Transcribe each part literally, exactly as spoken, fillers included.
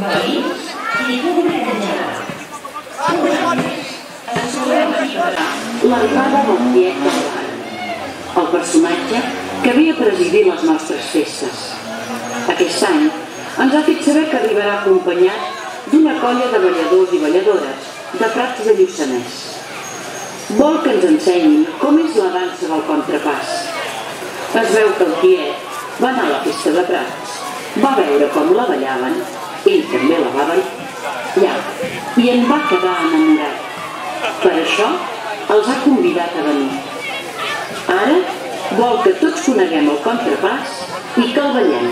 veïns i públic en general. Un any més, ens trobem aquí per l'arribada del tiet del bar, el personatge que havia presidit les nostres festes. Aquest any ens ha fet saber que arribarà acompanyat d'una colla de balladors i balladores de Prats de Lluçanès. Vol que ens ensenyin com és la dansa del contrapàs. Es veu que el tiet va anar a la festa de Prats, va veure com la ballaven, ell també la va ballar i en va quedar enamorat. Per això els ha convidat a venir. Ara vol que tots coneguem el contrapàs i que el ballem.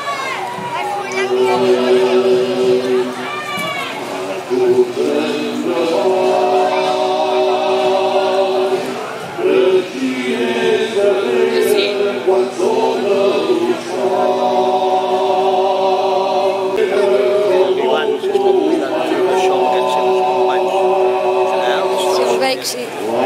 Sí.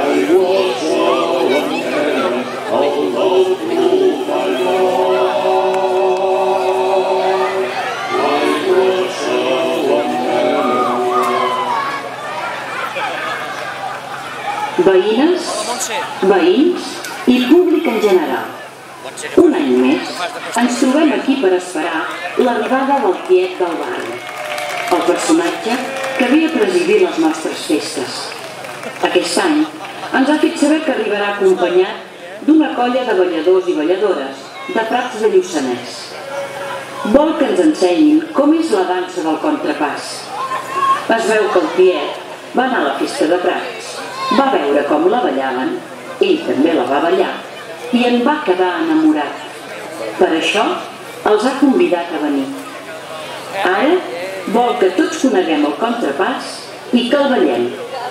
Veïnes, veïns i públic en general. Un any més ens trobem aquí per esperar l'arribada del tiet del barri, el personatge que havia presidit les nostres festes. Aquest any ens ha fet saber que arribarà acompanyat d'una colla de balladors i balladores de Prats de Lluçanès. Vol que ens ensenyin com és la dansa del contrapàs. Es veu que el tiet va anar a la festa de Prats, va veure com la ballaven, ell també la va ballar i en va quedar enamorat. Per això els ha convidat a venir. Ara vol que tots coneguem el contrapàs i que el ballem.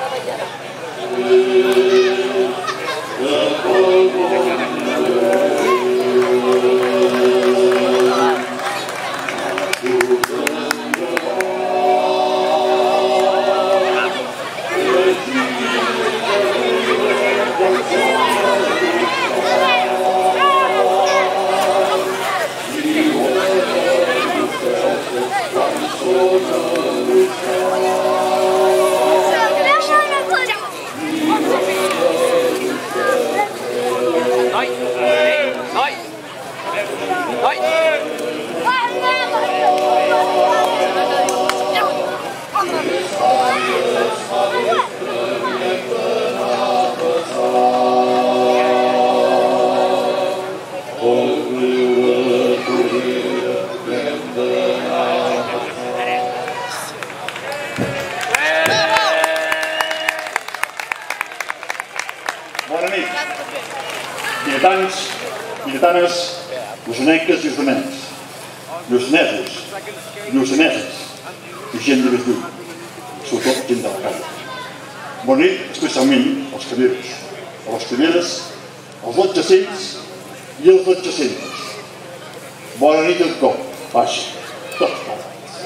Bona nit, lletans, lletanes, lluçanenques i lluçanencs, lluçanesos, lluçaneses i gent de més lluny, sobretot gent de la casa. Bona nit especialment als caberos, a les caberes, als adjacents i als adjacents. Bona nit a tothom, baixa, tots plegats.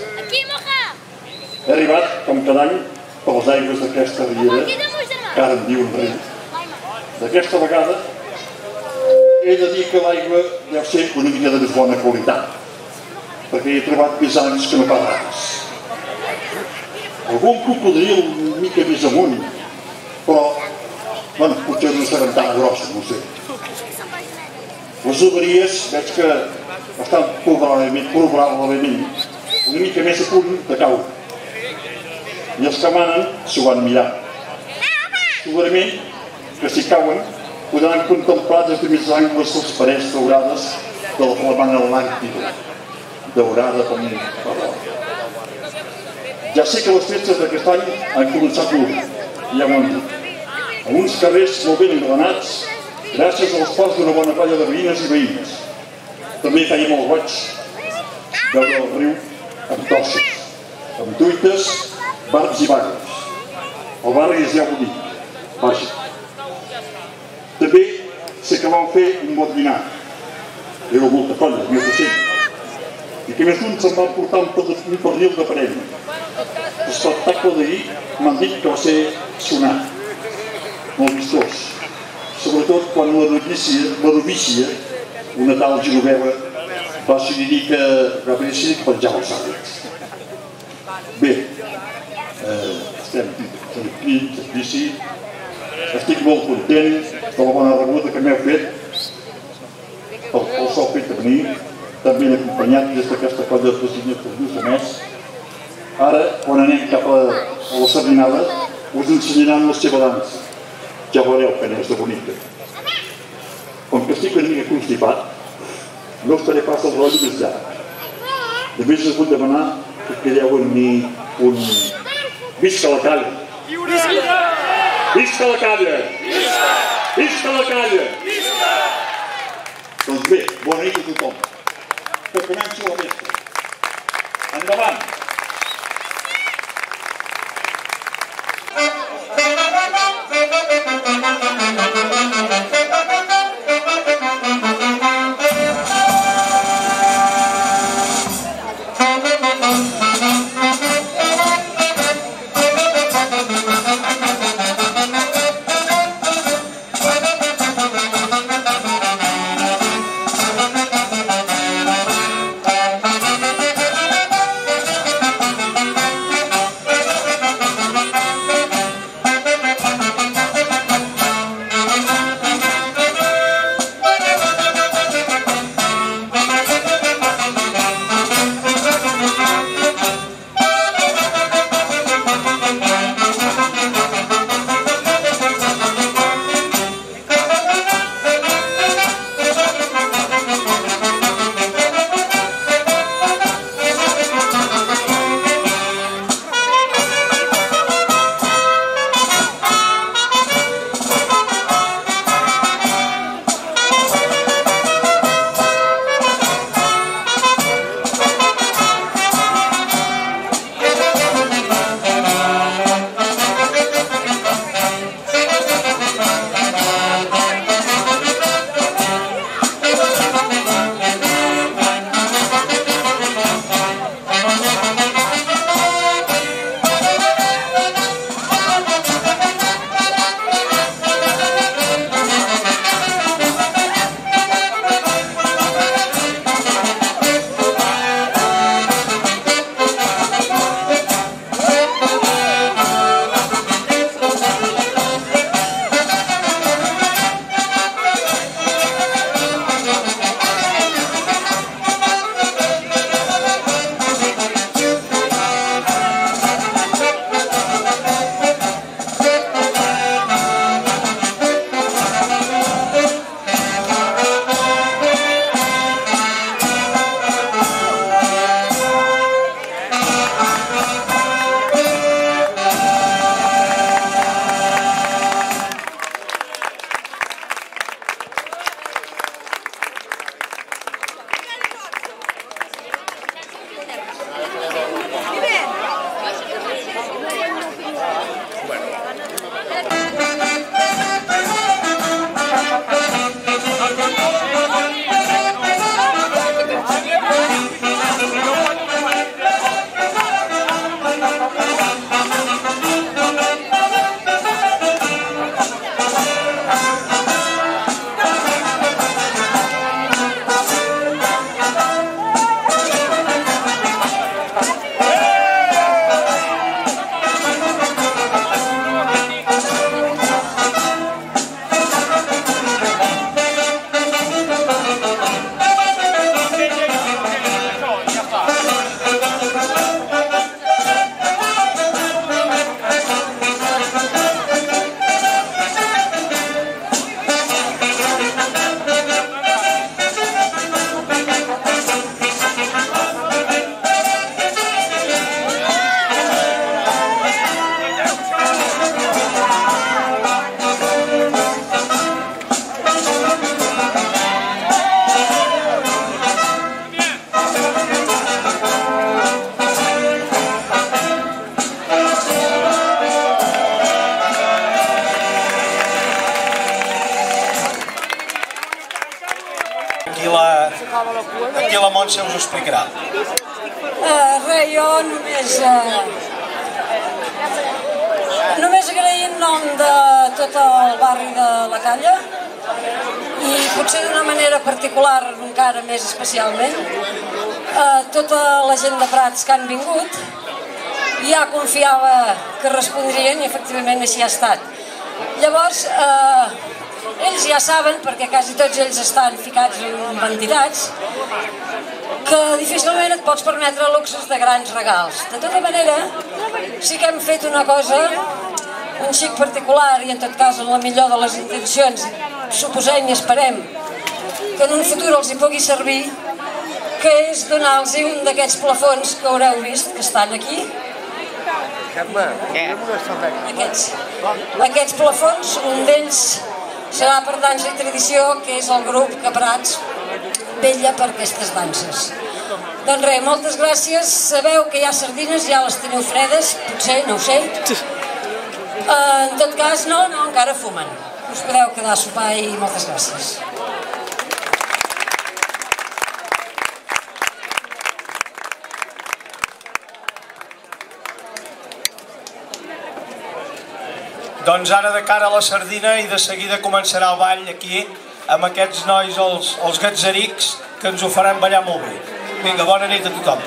He arribat, com cada any, per les aigües d'aquesta riera, que ara em diuen riu. D'aquesta vegada he de dir que l'aigua deu ser una mica de més bona qualitat, perquè he trobat més anys que no pas res. Algun cocodril una mica més amunt, però, bueno, potser no serà tan grossa, no sé. Les avaries veig que estan probablement, probablement una mica més a punt de caure. I els que manen s'ho van mirar. Segurament que si cauen podran contemplar des de més angles les parets daurades de la flamant Atlàntida, daurada com un parol. Ja sé que les festes d'aquest any han començat l'una, ja m'ho han dit. A uns carrers molt ben engranats, gràcies als quals d'una bona colla de veïnes i veïnes. També feia molt goig veure el riu amb tosses, amb tuites, barbs i vagues. El barri és ja bonic, vaja. També sé que vam fer un bon dinar. Éreu molta colla, més de cent. I que més d'un se'n va portar un pernil de premi. L'espectacle d'ahir m'han dit que va ser sonat, molt vistós. Sobretot quan la novícia, una tal Genoveva, va decidir que va decidir que penjava els hàbits. Bé, estem aquí, aquí, estic molt content de la bona rebuda que m'heu fet, pel sol fet de venir, també l'he acompanyat des d'aquesta colla de senyors de Lluçanès. Ara, quan anem cap a la Sardinada, us ensenyaran la seva dansa. Ja veureu que n'és de bonica. Com que estic una mica constipat, no estaré pas el rotllo més llarg. Només us vull demanar que crideu en mi un... Visca la calla! Visca la calla! Visca la calla! Doncs bé, bona nit a tothom. Que comenci la festa. Endavant! Aquí la Montse us ho explicarà. Res, jo només... Només agrair en nom de tot el barri de la Calla i potser d'una manera particular, encara més especialment, a tota la gent de Prats que han vingut ja confiava que respondrien i efectivament així ha estat. Llavors, ells ja saben, perquè quasi tots ells estan ficats en entitats, que difícilment et pots permetre luxes de grans regals. De tota manera, sí que hem fet una cosa, un xic particular, i en tot cas en la millor de les intencions, suposem i esperem que en un futur els hi pugui servir, que és donar-los un d'aquests plafons que haureu vist que estan aquí. Aquests. Aquests plafons, un d'ells serà per dansa i tradició, que és el grup que Prats vetlla per aquestes danses. Doncs res, moltes gràcies. Sabeu que hi ha sardines, ja les teniu fredes, potser, no ho sé. En tot cas, no, no, encara fumen. Us podeu quedar a sopar i moltes gràcies. Doncs ara de cara a la sardina i de seguida començarà el ball aquí amb aquests nois, els gatzerics, que ens ho faran ballar molt bé. Vinga, bona nit a tothom.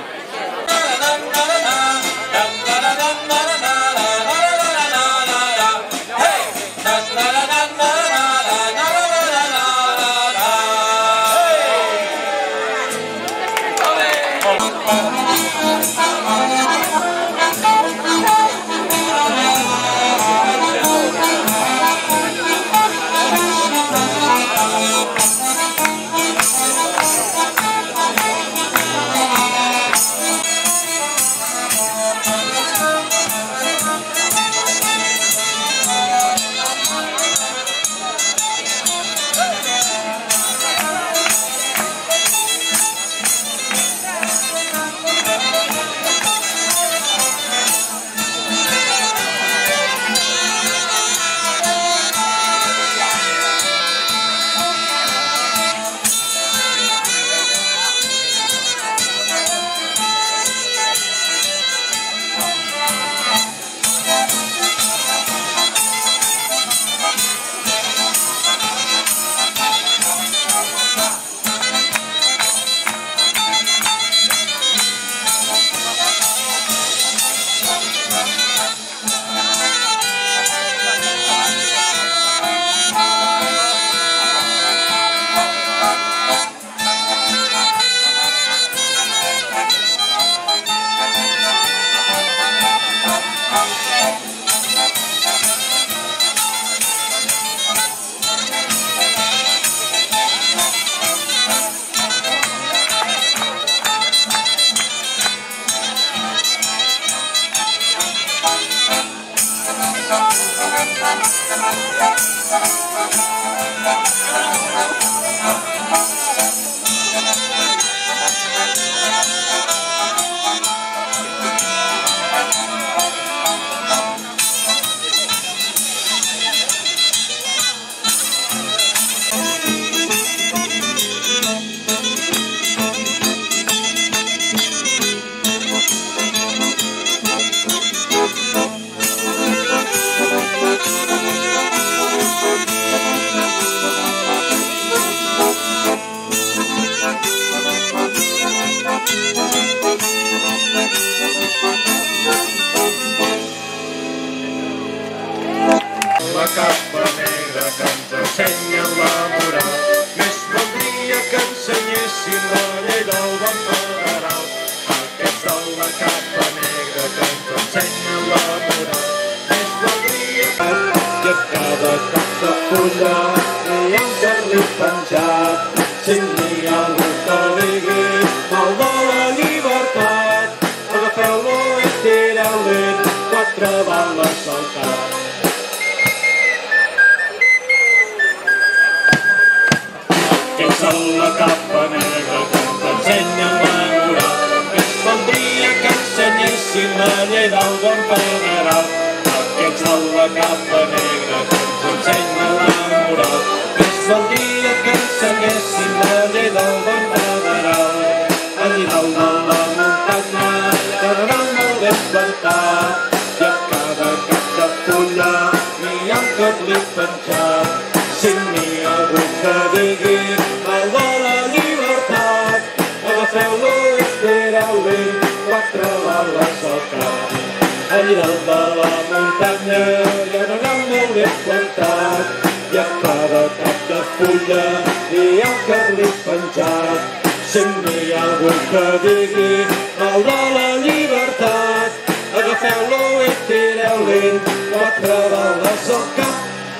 Agafeu-lo, estireu-li, quatre bales al cap. allí dalt de la muntanya hi ha un gran molt plantat i a cada cap de fulla hi ha un carlit penjat. Si n'hi ha algú que digui el de la llibertat, agafeu-lo i tireu-li quatre bales al cap.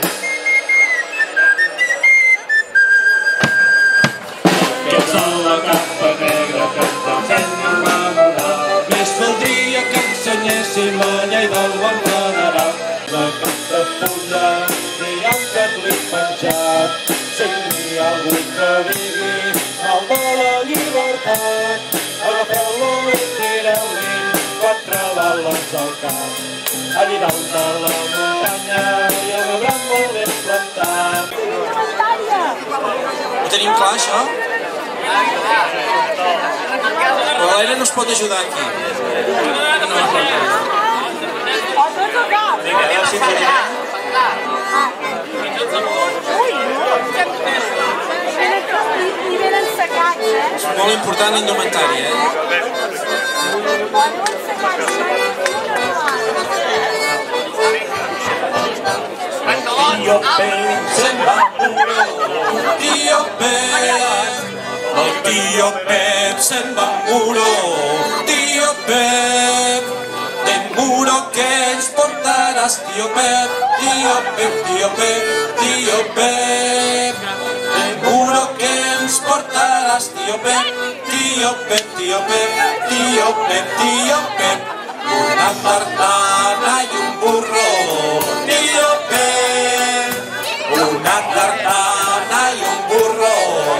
Aquests de la capa negra que ens ensenyen la moral, més valdria que ensenyessin la llei del bon federal. La cap de fulla hi ha un carlit penjat, si n'hi ha algú que digui el de la llibertat, agafeu-lo i tireu-li quatre bales al cap. Allí dalt de la muntanya hi ha un gran molt ben plantat. Ho tenim clar, això? Però l'aire no es pot ajudar aquí. És molt important l'indumentari, eh? Tío Pep se'n va muro, tío Pep. El tío Pep se'n va muro, tío Pep. De muro que ens portaràs, tío Pep, tío Pep, tío Pep, tío Pep. De muro que ens portaràs, tío Pep, tío Pep, tío Pep, tío Pep, tío Pep. Una tartana i un burro, tío Pep. Una tartana i un burro,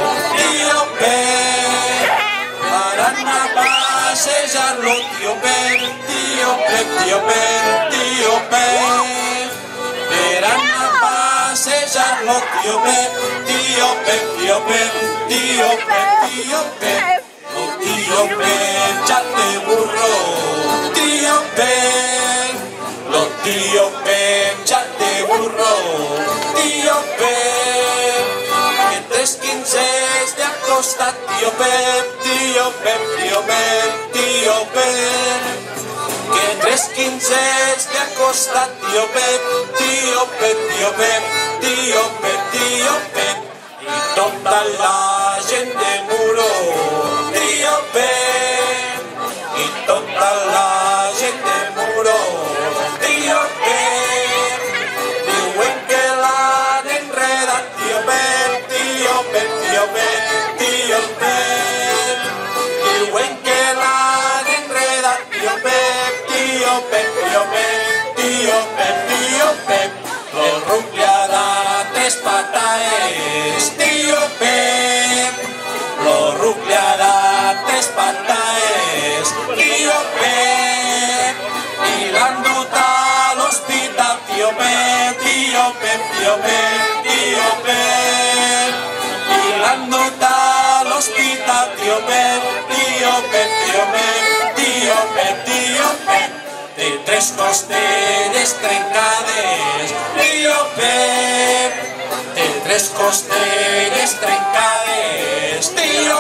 tío Pep. Per anar a passejar-lo, tío Pep, tío Pep, tío Pep, tío Pep. Per anar a passejar-lo, tío Pep, tío Pep, tío Pep, tío Pep, tío Pep. Oh, tío Pep ya te burro, tío Pep. Lo tío Pep ya te burro, tío Pep. Que tres quinces te ha costat, tío Pep, tío Pep, tío Pep, tío Pep. Que tres quinces te ha costat, tío Pep, tío Pep, tío Pep, tío Pep, tío Pep. I tota la gent de muro, tío Pep. I tota la gent de muro, tío Pep. Diuen que l'han enredat, tío Pep, tío Pep, tío Pep, tío Pep. Diuen que l'han enredat, tío Pep, tío Pep, tío Pep, tío Pep, tío Pep. El ruc li ha dat tres pataes, tío Pep. Lo ruc li ha dat tres pataes, tío Pep. I l'han dut a l'hospital, tío Pep, tío Pep, tío Pep, tío Pep. I l'han dut a l'hospital, tío Pep, tío Pep, tío Pep, tío Pep, tío Pep. Té tres costelles trencades, tío Pep. Té tres costelles trencades, tío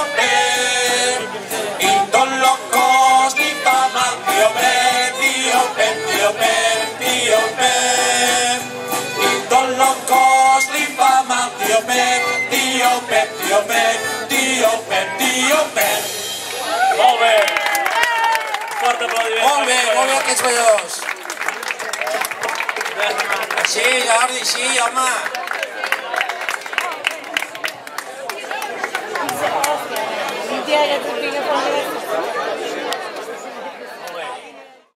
Pep. I tot lo cos li fa mal, tío Pep, tío Pep, tío Pep, tío Pep. I tot lo cos li fa mal, tío Pep, tío Pep, tío Pep, tío Pep, tío Pep. Molt bé! Fort aplaudiment. Molt bé, molt bé aquests balladors. Així, Jordi, així, home. Diario, tu pica con